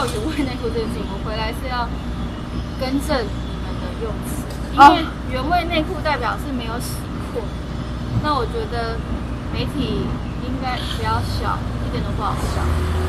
有原味内裤这件事情，我回来是要更正你们的用词，因为原味内裤代表是没有洗过。那我觉得媒体应该不要笑，一点都不好笑，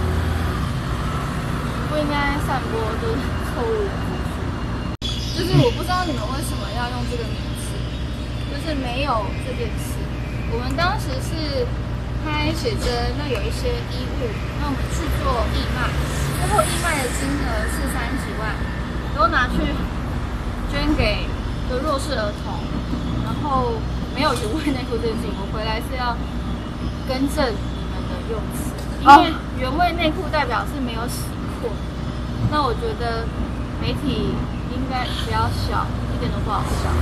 不应该散播就是错误的资讯。就是我不知道你们为什么要用这个名词，就是没有这件事。我们当时是拍写真，那有一些衣物，那我们去做义卖，最后义卖的金额是30几万，都拿去捐给的弱势儿童。然后没有原味内裤这件事情，我回来是要更正你们的用词，因为原味内裤代表是没有洗过。那我觉得媒体应该不要笑，一点都不好笑，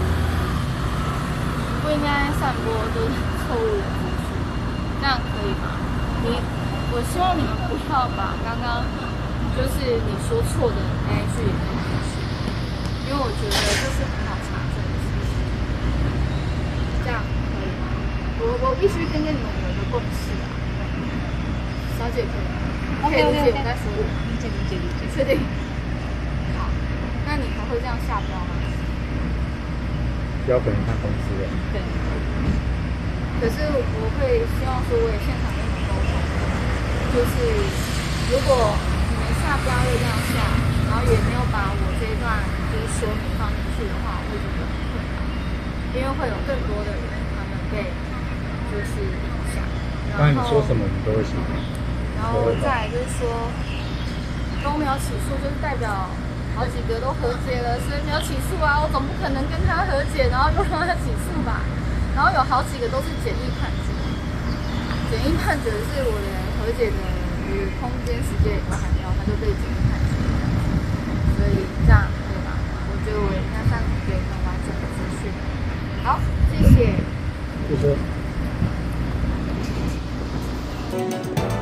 不应该散播就是错误的资讯，这样可以吗？我希望你们不要把刚刚就是你说错的那一句也弄进去，因为我觉得这是很好查证的事情，这样可以吗？我必须跟你们有一个共识啊，小姐可以吗？可以理解我在说的，理解，确定？好，那你还会这样下标吗？ 标可能看公司的。 对。可是我会希望说，我也现场跟你们沟通，就是如果你们下标又这样下，然后也没有把我这一段就是说明放进去的话，我会觉得很困扰，因为会有更多的人他们被就是影响。 不然你说什么你都会喜欢。 然后再来就是说都没有起诉，就是代表好几个都和解了，所以没有起诉啊，我总不可能跟他和解，然后又让他起诉吧。然后有好几个都是简易判决，简易判决是我连和解的空间时间也都还没有，他就被简易判决，所以这样对吧？我觉得我应该上给你们完整的资讯。好，谢谢。 谢谢。